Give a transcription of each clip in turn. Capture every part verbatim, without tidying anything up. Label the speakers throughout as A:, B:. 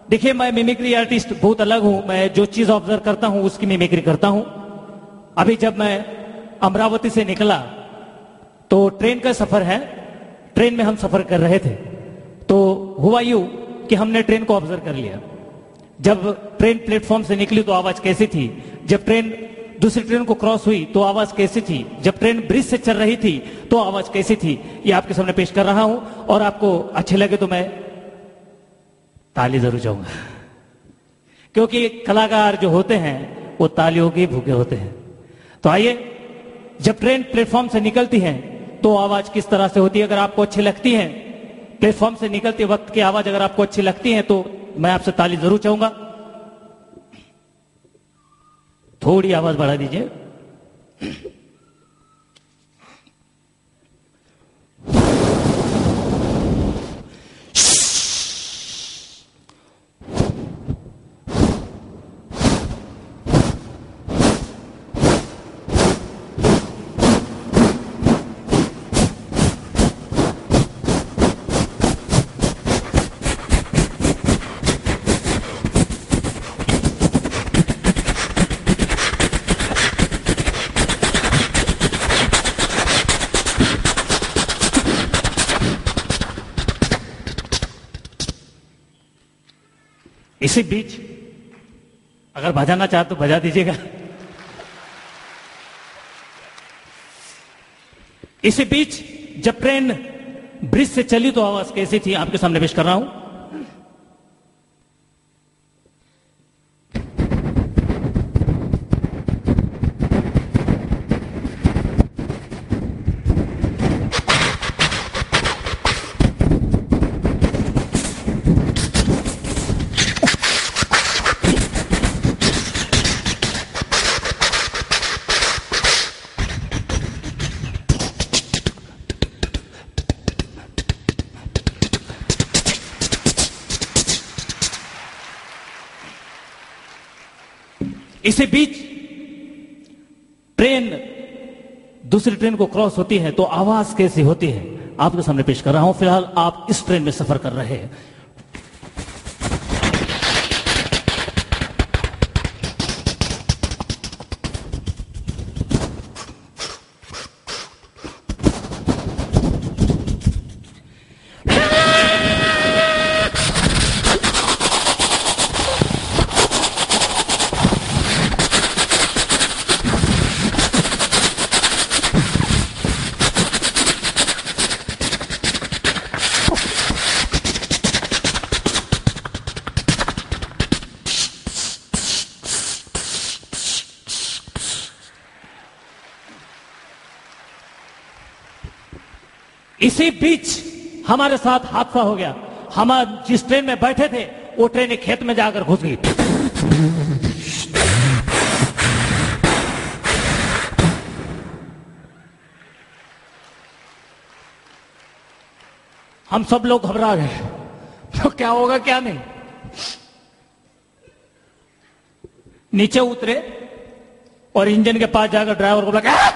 A: देखिए, मैं mimicry artist बहुत अलग हूं। मैं जो चीज ऑब्जर्व करता हूं उसकी मिमिक्री करता हूं। अभी जब मैं अमरावती से निकला तो ट्रेन का सफर है, ट्रेन में हम सफर कर रहे थे, तो हुआ यूं कि हमने ट्रेन को ऑब्जर्व कर लिया। जब ट्रेन प्लेटफॉर्म से निकली तो आवाज कैसी थी, जब ट्रेन दूसरी ट्रेन को क्रॉस हुई तो आवाज कैसी थी, जब ट्रेन ब्रिज से चल रही थी तो आवाज कैसी थी, ये आपके सामने पेश कर रहा हूं। और आपको अच्छे लगे तो मैं ताली जरूर चाहूंगा, क्योंकि कलाकार जो होते हैं वो तालियों के भूखे होते हैं। तो आइए, जब ट्रेन प्लेटफॉर्म से निकलती है तो आवाज किस तरह से होती है, अगर आपको अच्छी लगती है, प्लेटफॉर्म से निकलते वक्त की आवाज अगर आपको अच्छी लगती है तो मैं आपसे ताली जरूर चाहूंगा। थोड़ी आवाज बढ़ा दीजिए। इसी बीच अगर बजाना चाहे तो बजा दीजिएगा। इसी बीच जब ट्रेन ब्रिज से चली तो आवाज कैसी थी आपके सामने पेश कर रहा हूं। इसी बीच ट्रेन दूसरी ट्रेन को क्रॉस होती है तो आवाज कैसी होती है आपके सामने पेश कर रहा हूं। फिलहाल आप इस ट्रेन में सफर कर रहे हैं। इसी बीच हमारे साथ हादसा हो गया। हम जिस ट्रेन में बैठे थे वो ट्रेन एक खेत में जाकर घुस गई। हम सब लोग घबरा गए, तो क्या होगा क्या नहीं। नीचे उतरे और इंजन के पास जाकर ड्राइवर को बोला, क्या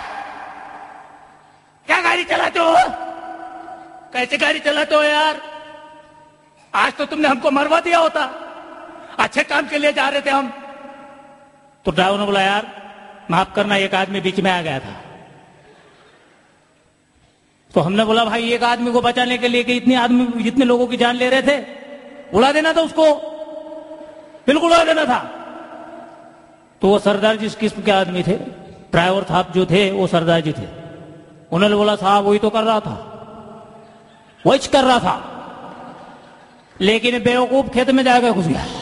A: क्या गाड़ी चलाते हो, कैसे गाड़ी चलाते हो यार, आज तो तुमने हमको मरवा दिया होता, अच्छे काम के लिए जा रहे थे हम। तो ड्राइवर ने बोला, यार माफ करना, एक आदमी बीच में आ गया था। तो हमने बोला, भाई एक आदमी को बचाने के लिए कि इतने आदमी जितने लोगों की जान ले रहे थे, उड़ा देना था उसको, बिल्कुल उड़ा देना था। तो वो सरदार जिस किस्म के आदमी थे, ड्राइवर साहब जो थे वो सरदार जी थे, उन्होंने बोला, साहब वही तो कर रहा था, वही कर रहा था, लेकिन बेवकूफ खेत में जाकर घुस गया।